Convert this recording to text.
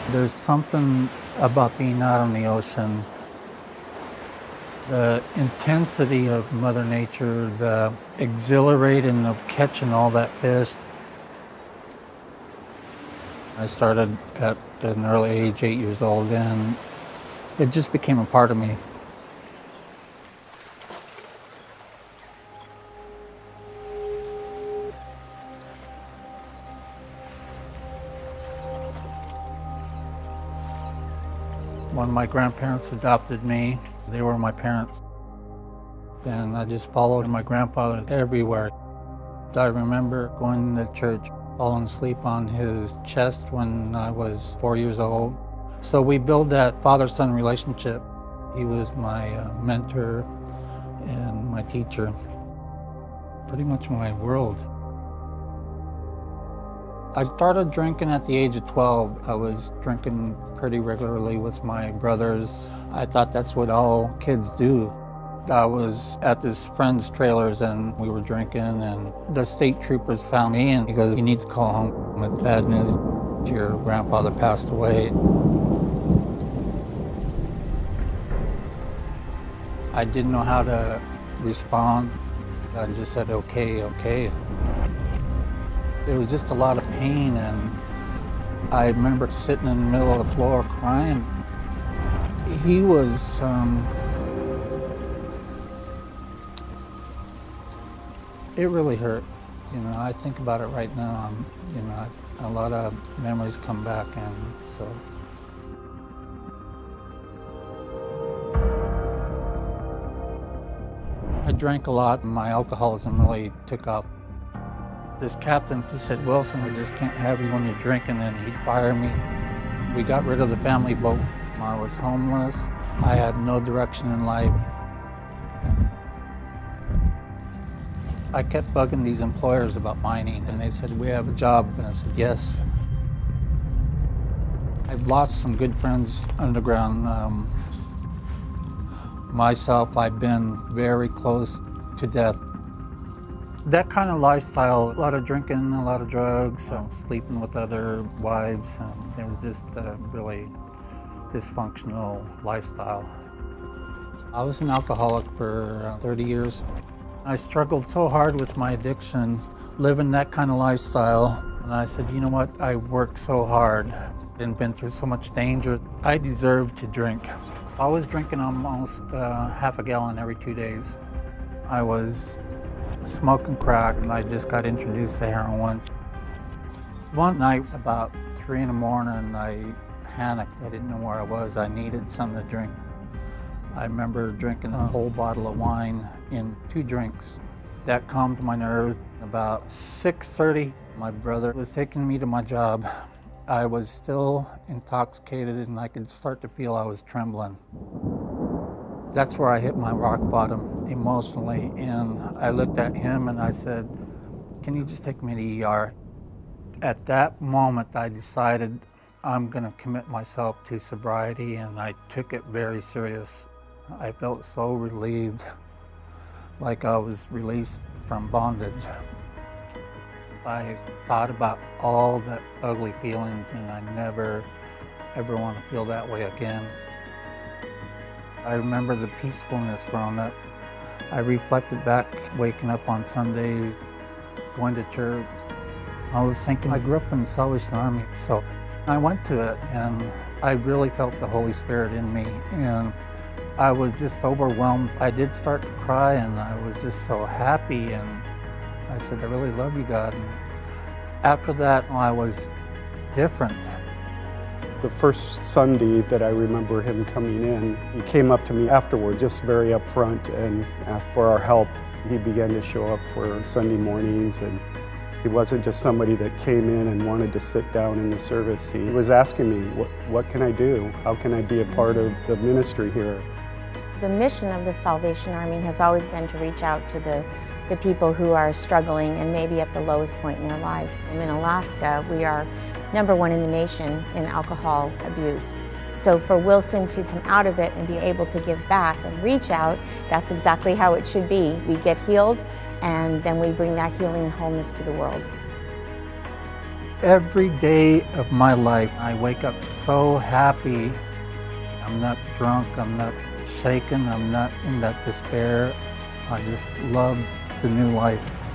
There's something about being out on the ocean, the intensity of Mother Nature, the exhilarating of catching all that fish. I started at an early age, 8 years old, and it just became a part of me. When my grandparents adopted me, they were my parents. And I just followed my grandfather everywhere. I remember going to church, falling asleep on his chest when I was 4 years old. So we built that father-son relationship. He was my mentor and my teacher, pretty much my world. I started drinking at the age of 12. I was drinking pretty regularly with my brothers. I thought that's what all kids do. I was at this friend's trailers and we were drinking, and the state troopers found me and he goes, "You need to call home with bad news. Your grandfather passed away." I didn't know how to respond. I just said, "Okay, okay." There was just a lot of pain, and I remember sitting in the middle of the floor crying. He was, it really hurt. You know, I think about it right now, you know, a lot of memories come back, and so. I drank a lot, and my alcoholism really took off. This captain, he said, "Wilson, I just can't have you when you're drinking," and he'd fire me. We got rid of the family boat. I was homeless. I had no direction in life. I kept bugging these employers about mining, and they said, "We have a job," and I said, "Yes." I've lost some good friends underground. Myself, I've been very close to death. That kind of lifestyle, a lot of drinking, a lot of drugs, sleeping with other wives, it was just a really dysfunctional lifestyle. I was an alcoholic for 30 years. I struggled so hard with my addiction, living that kind of lifestyle, and I said, you know what, I worked so hard and been through so much danger, I deserve to drink. I was drinking almost half a gallon every 2 days. I was smoking crack, and I just got introduced to heroin. One night, about 3 in the morning, I panicked. I didn't know where I was. I needed something to drink. I remember drinking a whole bottle of wine in 2 drinks. That calmed my nerves. About 6:30, my brother was taking me to my job. I was still intoxicated, and I could start to feel I was trembling. That's where I hit my rock bottom emotionally, and I looked at him and I said, "Can you just take me to ER?" At that moment, I decided I'm going to commit myself to sobriety, and I took it very serious. I felt so relieved, like I was released from bondage. I thought about all the ugly feelings, and I never, ever want to feel that way again. I remember the peacefulness growing up. I reflected back, waking up on Sunday, going to church. I was thinking, I grew up in the Salvation Army, so I went to it, and I really felt the Holy Spirit in me, and I was just overwhelmed. I did start to cry, and I was just so happy, and I said, "I really love you, God." And after that, I was different. The first Sunday that I remember him coming in, he came up to me afterward, just very upfront, and asked for our help. He began to show up for Sunday mornings, and he wasn't just somebody that came in and wanted to sit down in the service. He was asking me, what can I do? How can I be a part of the ministry here? The mission of the Salvation Army has always been to reach out to the people who are struggling and maybe at the lowest point in their life. In Alaska, we are #1 in the nation in alcohol abuse. So for Wilson to come out of it and be able to give back and reach out, that's exactly how it should be. We get healed, and then we bring that healing and wholeness to the world. Every day of my life, I wake up so happy. I'm not drunk, I'm not shaken, I'm not in that despair. I just love the new life.